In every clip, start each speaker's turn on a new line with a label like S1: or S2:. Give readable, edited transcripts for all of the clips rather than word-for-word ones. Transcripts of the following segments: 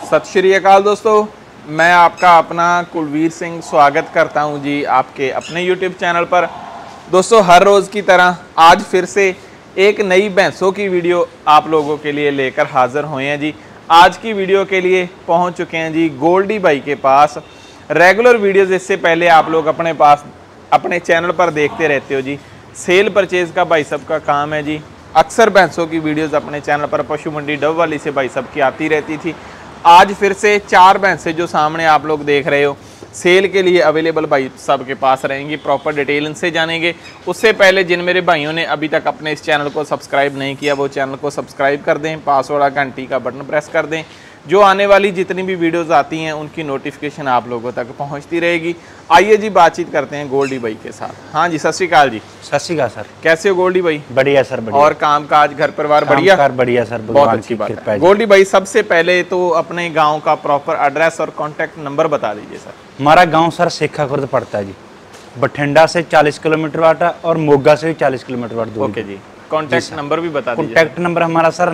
S1: सत श्री अकाल दोस्तों, मैं आपका अपना कुलवीर सिंह स्वागत करता हूं जी आपके अपने YouTube चैनल पर। दोस्तों, हर रोज़ की तरह आज फिर से एक नई भैंसों की वीडियो आप लोगों के लिए लेकर हाज़िर हुए हैं जी। आज की वीडियो के लिए पहुंच चुके हैं जी गोल्डी भाई के पास। रेगुलर वीडियोज़ इससे पहले आप लोग अपने चैनल पर देखते रहते हो जी। सेल परचेज़ का भाई साहब का काम है जी। अक्सर भैंसों की वीडियोज़ अपने चैनल पर पशु मंडी डब वाली से भाई साहब की आती रहती थी। आज फिर से 4 भैंसें जो सामने आप लोग देख रहे हो सेल के लिए अवेलेबल भाई साहब के पास रहेंगी। प्रॉपर डिटेल इनसे जानेंगे। उससे पहले जिन मेरे भाइयों ने अभी तक अपने इस चैनल को सब्सक्राइब नहीं किया वो चैनल को सब्सक्राइब कर दें, पास वाला घंटी का बटन प्रेस कर दें। जो आने वाली जितनी भी वीडियोस आती हैं उनकी नोटिफिकेशन आप लोगों तक पहुंचती रहेगी। आइए जी बातचीत करते हैं गोल्डी भाई के साथ। हाँ जी, सत श्री अकाल जी।
S2: सत श्री अकाल सर।
S1: कैसे हो गोल्डी भाई?
S2: बढ़िया सर, बढ़िया।
S1: और काम काज घर परिवार बढ़िया?
S2: बढ़िया सर,
S1: बहुत अच्छी बात है। गोल्डी भाई, सबसे पहले तो अपने गाँव का प्रॉपर एड्रेस और कॉन्टैक्ट नंबर बता दीजिए सर।
S2: हमारा गाँव सर सेखा खुर्द पड़ता है जी। बठिंडा से 40 किलोमीटर वाट है और मोगा से भी 40 किलोमीटर वाट दूर।
S1: ओके जी, कॉन्टैक्ट नंबर भी बता दीजिए।
S2: कॉन्टैक्ट नंबर हमारा सर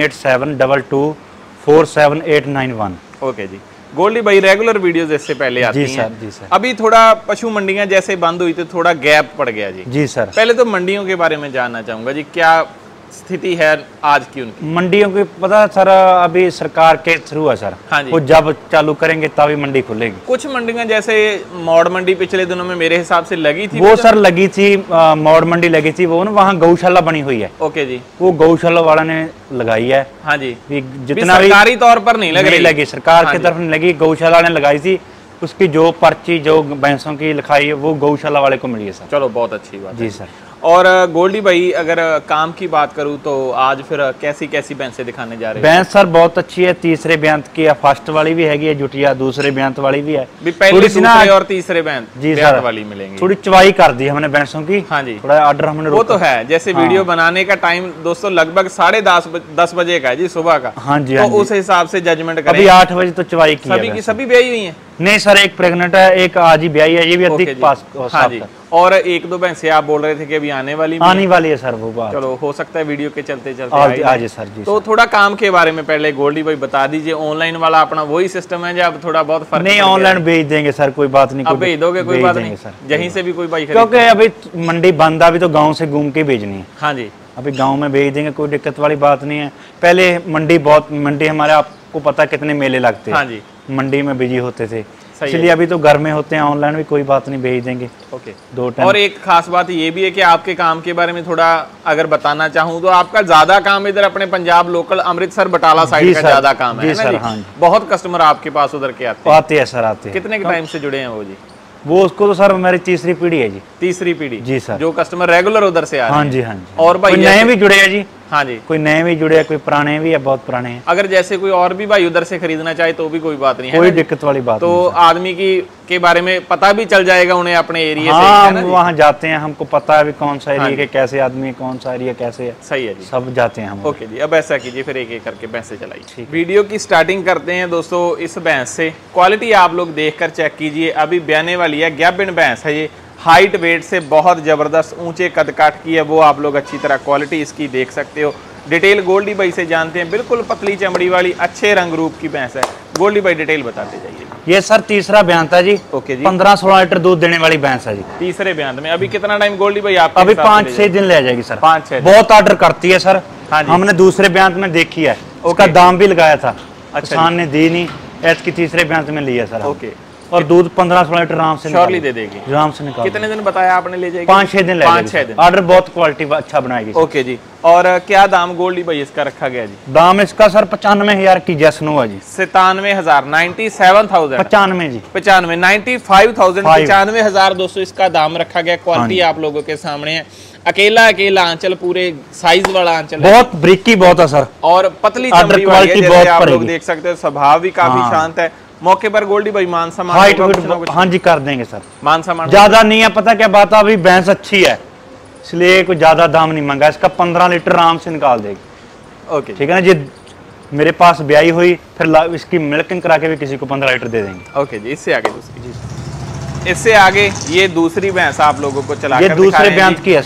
S2: 9872247891।
S1: ओके जी। गोल्डी भाई, रेगुलर वीडियोस इससे पहले आती हैं।
S2: जी सर।
S1: अभी थोड़ा पशु मंडियां जैसे बंद हुई तो थोड़ा गैप पड़ गया जी।
S2: जी सर।
S1: पहले तो मंडियों के बारे में जानना चाहूंगा जी, क्या स्थिति है आज की उनकी?
S2: मंडियों की पता सर, अभी सरकार के थ्रू है सर।
S1: हाँ जी।
S2: वो जब चालू करेंगे तभी मंडी खुलेगी।
S1: कुछ मंडियां जैसे मॉड मंडी पिछले दिनों में मेरे हिसाब से लगी थी।
S2: वो सर लगी थी, मॉड मंडी लगी थी। वो ना वहाँ गौशाला बनी हुई है।
S1: ओके जी।
S2: वो गौशाला वाला ने लगाई है।
S1: हाँ जी।
S2: जितना भी
S1: सरकारी तौर पर नहीं
S2: लगी, सरकार की तरफ नहीं लगी, गौशाला ने लगाई थी। उसकी जो पर्ची जो भैंसों की लिखाई है वो गौशाला वाले को मिली है सर।
S1: चलो, बहुत अच्छी बात
S2: जी सर।
S1: और गोल्डी भाई, अगर काम की बात करूं तो आज फिर कैसी कैसी भैंसें दिखाने जा रहे हैं?
S2: भैंस सर बहुत अच्छी है। तीसरे ब्यांत की है, फर्स्ट वाली भी हैगी है जुटिया, दूसरे ब्यांत वाली भी है।
S1: पहले दूसरे और तीसरे ब्यांत
S2: जी सर
S1: वाली मिलेंगी।
S2: थोड़ी चवाई कर दी हमने भैंसों की।
S1: हाँ जी।
S2: थोड़ा ऑर्डर हमने
S1: वो तो है। जैसे वीडियो बनाने का टाइम दोस्तों लगभग 10:30 बजे का है जी, सुबह का।
S2: हाँ जी।
S1: तो उस हिसाब से जजमेंट करें।
S2: अभी 8 बजे तो चवाई की
S1: सभी की सभी ब्याही हुई है?
S2: नहीं सर, एक प्रेग्नेंट है, एक आज ही ब्याही है। ये भी अधिक पास।
S1: हाँ जी। और 1-2 भैंसें आप बोल रहे थे कि अभी आने वाली
S2: है सर वो बात।
S1: चलो, हो सकता है वीडियो के चलते
S2: आज सर जी।
S1: तो थोड़ा काम के बारे में पहले गोल्डी भाई बता दीजिए। ऑनलाइन वाला अपना वही सिस्टम है जब थोड़ा बहुत फर्क?
S2: नहीं, ऑनलाइन भेज देंगे सर, कोई बात नहीं।
S1: अब भेज दोगे? कोई बात नहीं सर, यहीं से भी कोई भाई
S2: क्योंकि अभी मंडी बंद, अभी तो गाँव से घूम के भेजनी है।
S1: हाँ जी।
S2: अभी गांव में भेज देंगे, कोई दिक्कत वाली बात नहीं है। पहले मंडी हमारे आपको पता कितने मेले लगते हैं।
S1: हाँ जी।
S2: मंडी में बिजी होते थे, इसलिए अभी तो घर में होते हैं। ऑनलाइन भी कोई बात नहीं, भेज देंगे।
S1: ओके।
S2: 2 टाइम।
S1: और एक खास बात ये भी है कि आपके काम के बारे में थोड़ा अगर बताना चाहूँ तो आपका ज्यादा काम इधर अपने पंजाब लोकल अमृतसर बटाला साइड का ज्यादा काम है ना जी? हाँ जी। बहुत कस्टमर आपके पास उधर के आते हैं
S2: सर, आते हैं।
S1: कितने के टाइम से जुड़े हैं वो जी?
S2: वो उसको तो सर मेरी तीसरी पीढ़ी है जी।
S1: तीसरी पीढ़ी? जी
S2: सर।
S1: जो कस्टमर रेगुलर उधर से आ रहे हैं?
S2: हाँ जी, हाँ जी।
S1: और भाई
S2: नए भी जुड़े हैं जी।
S1: हाँ जी।
S2: कोई नए भी जुड़े हैं, कोई पुराने भी है, बहुत पुराने हैं।
S1: अगर जैसे कोई और भी भाई उधर से खरीदना चाहे तो भी कोई बात नहीं है,
S2: कोई दिक्कत वाली बात
S1: तो आदमी के बारे में पता भी चल जाएगा उन्हें अपने एरिया
S2: से। हम वहाँ जाते हैं, हमको पता है कौन सा एरिया के कैसे आदमी है, कौन सा एरिया कैसे है।
S1: सही है जी,
S2: सब जाते हैं हम।
S1: ओके जी। अब ऐसा कीजिए, फिर एक एक करके भैंसें चलाइए। वीडियो की स्टार्टिंग करते हैं दोस्तों इस भैंस से। क्वालिटी आप लोग देखकर चेक कीजिए। अभी ब्याने वाली है, गैबिन भैंस है ये। हाइट वेट से बहुत जबरदस्त ऊंचे कद काट की है, वो आप लोग अच्छी तरह क्वालिटी इसकी देख सकते हो। डिटेल गोल्डी भाई से जानते हैं। बिल्कुल पतली चमड़ी वाली अच्छे रंग रूप की भैंस है। गोल्डी भाई डिटेल बताते जाइए।
S2: ये सर तीसरा ब्यांत है जी।
S1: ओके जी।
S2: 15-16 लीटर दूध देने वाली भैंस है जी।
S1: तीसरे ब्यांत में अभी कितना टाइम गोल्डी भाई आप?
S2: अभी 5-6 दिन ले जाएगी सर।
S1: 5-6
S2: बहुत ऑर्डर करती है सर।
S1: हाँ जी।
S2: हमने दूसरे ब्यांत में देखी है, उसका दाम भी लगाया था। किसान ने दी नहीं, ऐसे की तीसरे ब्यांत में लिया सर।
S1: ओके।
S2: और दूध 15-16 लीटर आराम से
S1: श्योरली दे देगी।
S2: आराम से निकाल।
S1: कितने दिन बताया आपने ले जाएगी?
S2: 5-6 दिन ले जाएगी।
S1: 5-6 दिन।
S2: ऑर्डर बहुत क्वालिटी अच्छा बनाएगी।
S1: ओके जी। और क्या दाम गोल्डी भाई इसका रखा गया जी?
S2: दाम इसका सर 95,000 की जैसनो है जी।
S1: 97,000 97,000
S2: 95 जी।
S1: 95 95,000 95,000 दोस्तों इसका दाम रखा गया। क्वालिटी आप लोगों के सामने है। अकेला आंचल, पूरे साइज वाला आंचल, बहुत
S2: ब्रिकी बहुत है सर।
S1: और पतली चमड़ी वाली है, जैसे आप लोग देख सकते हो। स्वभाव भी काफी शांत है। मौके पर गोल्डी भाई मान सम्मान?
S2: हाँ जी, कर देंगे सर।
S1: मान सम्मान
S2: ज्यादा नहीं है, पता क्या बात है, अभी भैंस अच्छी है इसलिए कोई ज्यादा दाम नहीं मांगा। इसका 15 लीटर आराम से निकाल देगी।
S1: ओके,
S2: ठीक है ना जी। मेरे पास ब्याई हुई, फिर इसकी मिल्किंग करा के भी किसी को 15 लीटर दे देंगे।
S1: ओके जी। इससे आगे दूसरी, इससे आगे ये दूसरी भैंस आप लोगों को चला,
S2: ये दूसरे ब्यांत की है सर।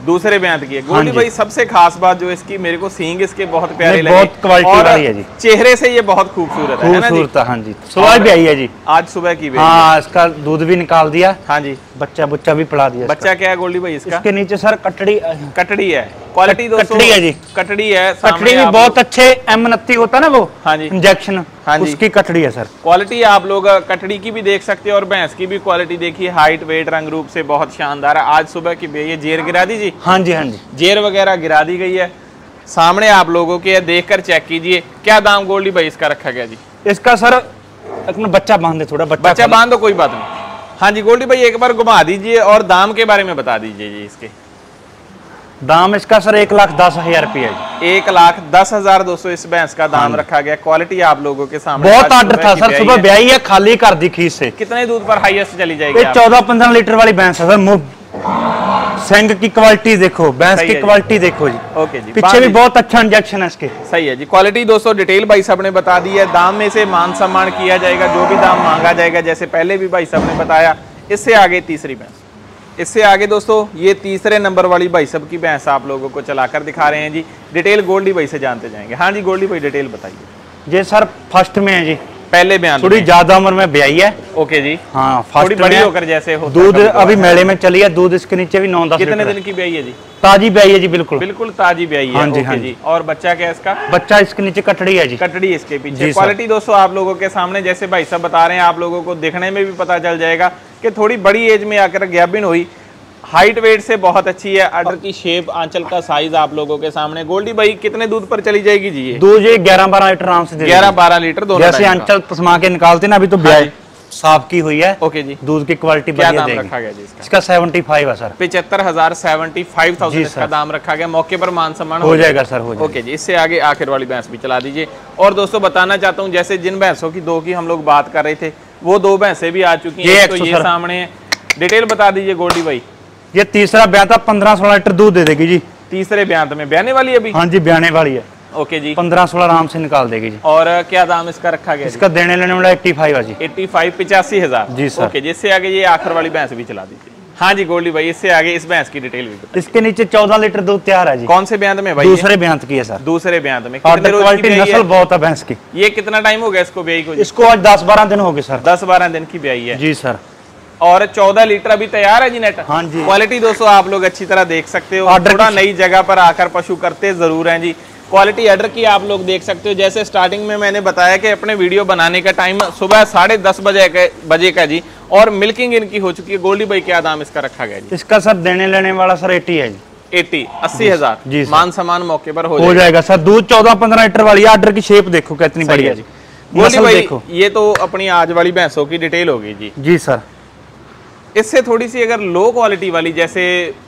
S1: दूसरे ब्यांत की है। गोल्डी भाई सबसे खास बात जो इसकी, मेरे को सींग इसके बहुत प्यारे लगे,
S2: बहुत क्वालिटी वाली है जी।
S1: चेहरे से ये बहुत खूबसूरत है ना जी।
S2: हाँ जी, सुबह भी आई है जी,
S1: आज सुबह की भी।
S2: हाँ, इसका दूध भी निकाल दिया।
S1: हाँ जी,
S2: बच्चा भी पड़ा दिया।
S1: बच्चा क्या है गोल्डी भाई इसका?
S2: इसके नीचे सर कटड़ी
S1: है। क्वालिटी दोस्तों
S2: कटड़ी है जी,
S1: कटड़ी है।
S2: कटड़ी भी बहुत अच्छे M29 होता है ना वो,
S1: हाँ जी,
S2: इंजेक्शन,
S1: हाँ जी,
S2: उसकी कटड़ी है सर।
S1: क्वालिटी आप लोग कटड़ी की भी देख सकते हैं और भैंस की भी क्वालिटी देखिए, हाइट वेट रंग रूप से बहुत शानदार है। आज सुबह की ये जेर गिरा दी जी।
S2: हाँ जी, हाँ जी,
S1: जेर वगैरह गिरा दी गई है, सामने आप लोगों के देखकर चेक कीजिए। क्या दाम गोल्डी भाई इसका रखा गया जी?
S2: इसका सर अपना बच्चा बांध दे, थोड़ा
S1: बच्चा बांध दो, कोई बात नहीं। हाँ जी गोल्डी भाई एक बार घुमा दीजिए और दाम के बारे में बता दीजिए जी। इसके
S2: दाम इसका सर 1,10,000 रुपया जी।
S1: 1,10,000 दोस्तों इस भैंस का दाम रखा गया। क्वालिटी आप लोगों के सामने,
S2: बहुत आर्डर था सर, सुबह ब्याई है, खाली कर दी खींच से।
S1: कितने दूध पर हाईएस्ट चली जाएगी?
S2: 14-15 लीटर वाली भैंस है सर। सेंग की क्वालिटी देखो, भैंस की क्वालिटी देखो जी।
S1: ओके जी,
S2: पीछे भी बहुत अच्छा इंजेक्शन है इसके।
S1: सही है जी। क्वालिटी दोस्तों डिटेल भाई साहब ने बता दी है। दाम में से मान सम्मान किया जाएगा, जो भी दाम मांगा जाएगा, जैसे पहले भी भाई साहब ने बताया। इससे आगे तीसरी भैंस, इससे आगे दोस्तों ये तीसरे नंबर वाली भाई साहब की भैंस आप लोगों को चलाकर दिखा रहे हैं जी। डिटेल गोल्डी भाई से जानते जाएंगे। हाँ जी गोल्डी भाई डिटेल बताइए।
S2: ये सर फर्स्ट में है जी,
S1: पहले बयान
S2: थोड़ी ज्यादा उम्र में ब्याई है।
S1: ओके जी,
S2: हाँ,
S1: थोड़ी बड़ी होकर जैसे हो।
S2: दूध अभी मेले में चली है, दूध इसके नीचे भी 9-10
S1: कितने दिन की ब्याई है जी?
S2: ताजी ब्याई है जी, बिल्कुल
S1: बिल्कुल ताजी ब्याई है।
S2: हाँ जी,
S1: ओके
S2: हाँ
S1: जी। और बच्चा क्या है इसका?
S2: बच्चा इसके नीचे कटड़ी है जी,
S1: कटड़ी इसके पीछे। क्वालिटी दोस्तों आप लोगों के सामने जैसे भाई साहब बता रहे हैं, आप लोगों को देखने में भी पता चल जाएगा कि थोड़ी बड़ी एज में आकर गैबिन हुई। हाइट वेट से बहुत अच्छी है। अडर की शेप, आंचल का साइज आप लोगों के सामने। गोल्डी भाई कितने दूध पर चली जाएगी जी ये?
S2: दूध ये 11-12 लीटर आराम से दे
S1: 11-12 लीटर दोनों।
S2: जैसे आंचल पसमा के निकालते ना, अभी तो ब्याई साफ की हुई है।
S1: ओके जी,
S2: दूध की क्वालिटी
S1: क्या दाम रखा गया जी इसका?
S2: इसका 75 है सर।
S1: 75,000 75,000 इसका दाम रखा गया। मौके पर मान सम्मान
S2: हो जाएगा सर, हो जाएगा।
S1: ओके जी, इससे आगे आखिर वाली भैंस भी चला दीजिए। और दोस्तों बताना चाहता हूँ, जैसे जिन भैंसों की दो की हम लोग बात कर रहे थे, वो दो भैंसें भी आ चुकी हैं। तो ये सामने है, डिटेल बता दीजिए गोल्डी भाई।
S2: ये तीसरा ब्याह था, 15-16 लीटर दूध दे देगी जी।
S1: तीसरे ब्याह में ब्याने वाली है अभी?
S2: हाँ जी, ब्याने वाली है।
S1: ओके जी,
S2: 15-16 आराम से निकाल देगी जी।
S1: और क्या दाम इसका रखा गया?
S2: इसका देने लेने वाला 85 है जी।
S1: 85,000
S2: जी सर।
S1: ओके जी, इससे आगे ये आखिर वाली भैंस भी चला दीजिए। हाँ जी गोल्डी भाई, इससे आगे इस भैंस की डिटेल भी बताइए।
S2: इसके नीचे 14 लीटर दूध तैयार है जी।
S1: कौन से ब्याह में भाई?
S2: दूसरे ब्याह की है सर।
S1: दूसरे ब्याह में।
S2: कितने रोज की ब्याई है? नस्ल बहुत है भैंस की।
S1: ये कितना टाइम हो गया इसको ब्याई को?
S2: इसको आज 10-12 दिन हो गए सर।
S1: 10-12 दिन की ब्याई है
S2: जी सर।
S1: और 14 लीटर अभी तैयार है जी नेट।
S2: हाँ जी।
S1: क्वालिटी दोस्तों आप लोग अच्छी तरह देख सकते हो। थोड़ा नई जगह पर आकर पशु करते जरूर हैं जी। क्वालिटी ऑर्डर की आप लोग देख सकते हो। जैसे स्टार्टिंग में मैंने बताया कि अपने वीडियो बनाने का टाइम सुबह 10:30 बजे का जी, और मिल्किंग इनकी हो चुकी है। गोल्डी भाई क्या दाम इसका रखा गया जी?
S2: इसका सर देने लेने वाला सर 80 है जी।
S1: 80,000
S2: जी।
S1: मान सम्मान मौके पर हो
S2: जाएगा सर। दूध 14-15 लीटर वाली। ऑर्डर की शेप देखो कितनी बढ़िया जी।
S1: गोल्डी भाई ये तो अपनी आज वाली भैंसों की डिटेल होगी जी।
S2: जी सर।
S1: इससे थोड़ी सी अगर लो क्वालिटी वाली, जैसे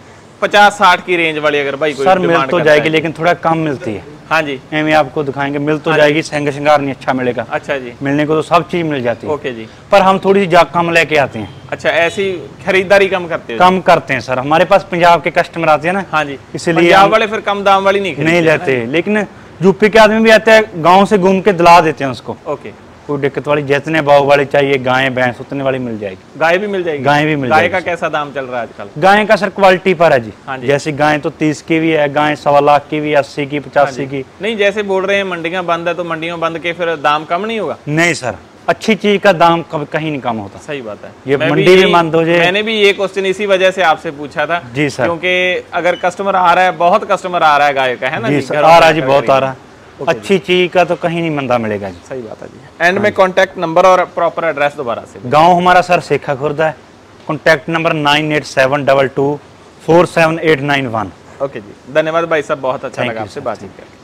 S1: 50-60 की रेंज वाली अगर भाई कोई
S2: सर मिल तो जाएगी, लेकिन थोड़ा कम मिलती है।
S1: हाँ जी,
S2: मैं आपको दिखाएंगे, मिल तो जाएगी, सेंग श्रृंगार नहीं अच्छा मिलेगा।
S1: अच्छा जी,
S2: मिलने को तो सब चीज मिल जाती है।
S1: ओके जी,
S2: पर हम थोड़ी सी कम लेके आते हैं।
S1: अच्छा, ऐसी खरीदारी कम करते हैं?
S2: कम करते हैं सर, हमारे पास पंजाब के कस्टमर आते हैं ना।
S1: हाँ जी,
S2: इसलिए
S1: पंजाब वाले फिर कम दाम वाली नहीं
S2: लेते, लेकिन यूपी के आदमी भी आते हैं, गाँव से घूम के दिला देते हैं उसको।
S1: ओके,
S2: कोई दिक्कत वाली, जितने भाव वाली चाहिए गाय भैंस उतने वाली मिल जाएगी।
S1: गाय भी मिल जाएगी?
S2: गाय भी मिल जाएगी।
S1: गाय का कैसा दाम चल रहा है आजकल?
S2: गाय का सर क्वालिटी पर है जी।
S1: हाँ जी।
S2: जैसी गाय तो 30 की भी है, गाय 1.25 लाख की भी, 80 की, 85 की।
S1: नहीं, जैसे बोल रहे हैं मंडियां बंद है, तो मंडियों बंद के फिर दाम कम नहीं होगा?
S2: नहीं सर, अच्छी चीज का दाम कभी कहीं नहीं कम होता।
S1: सही बात है।
S2: ये मंडी भी बंद हो जाए।
S1: मैंने भी ये क्वेश्चन इसी वजह से आपसे पूछा था
S2: जी सर,
S1: क्योंकि अगर कस्टमर आ रहा है, बहुत कस्टमर आ रहा है गाय का, है ना
S2: जी सर, आ रहा है जी, बहुत आ रहा है। अच्छी चीज का तो कहीं नहीं मंदा मिलेगा जी।
S1: सही बात है जी। एंड में कॉन्टैक्ट नंबर और प्रॉपर एड्रेस दोबारा से।
S2: गांव हमारा सर सेखा खुर्द है। Contact number 9872247891।
S1: ओके जी, धन्यवाद भाई साहब, बहुत अच्छा लगा आपसे बातचीत करके।